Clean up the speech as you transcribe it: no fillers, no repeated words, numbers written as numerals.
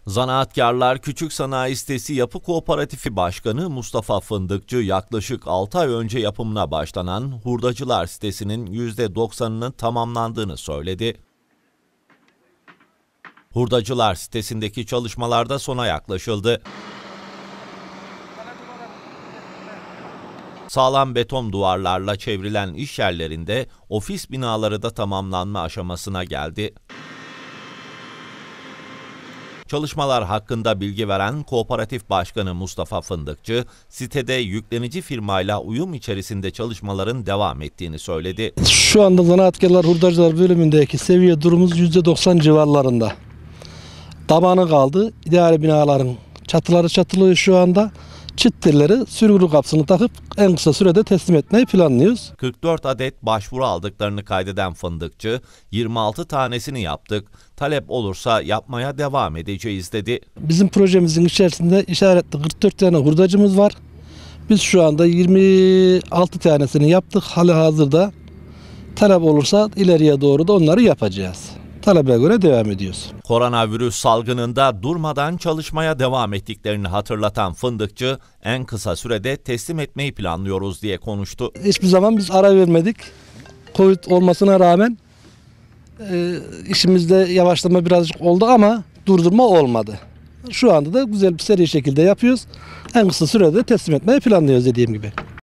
Zanaatkarlar Küçük Sanayi Sitesi Yapı Kooperatifi Başkanı Mustafa Fındıkçı yaklaşık 6 ay önce yapımına başlanan Hurdacılar sitesinin %90'ının tamamlandığını söyledi. Hurdacılar sitesindeki çalışmalarda sona yaklaşıldı. Sağlam beton duvarlarla çevrilen iş yerlerinde ofis binaları da tamamlanma aşamasına geldi. Çalışmalar hakkında bilgi veren Kooperatif Başkanı Mustafa Fındıkçı, sitede yüklenici firmayla uyum içerisinde çalışmaların devam ettiğini söyledi. Şu anda Zanaatkarlar Hurdacılar bölümündeki seviye durumumuz %90 civarlarında. Tabanı kaldı. İdari binaların çatıları çatılıyor şu anda. Çitleri sürgülü kapısını takıp en kısa sürede teslim etmeyi planlıyoruz. 44 adet başvuru aldıklarını kaydeden Fındıkçı, 26 tanesini yaptık, talep olursa yapmaya devam edeceğiz dedi. Bizim projemizin içerisinde işaretli 44 tane hurdacımız var. Biz şu anda 26 tanesini yaptık. Halihazırda talep olursa ileriye doğru da onları yapacağız. Talebe göre devam ediyoruz. Koronavirüs salgınında durmadan çalışmaya devam ettiklerini hatırlatan Fındıkçı, en kısa sürede teslim etmeyi planlıyoruz diye konuştu. Hiçbir zaman biz ara vermedik. Covid olmasına rağmen işimizde yavaşlama birazcık oldu ama durdurma olmadı. Şu anda da güzel bir seri şekilde yapıyoruz. En kısa sürede teslim etmeyi planlıyoruz dediğim gibi.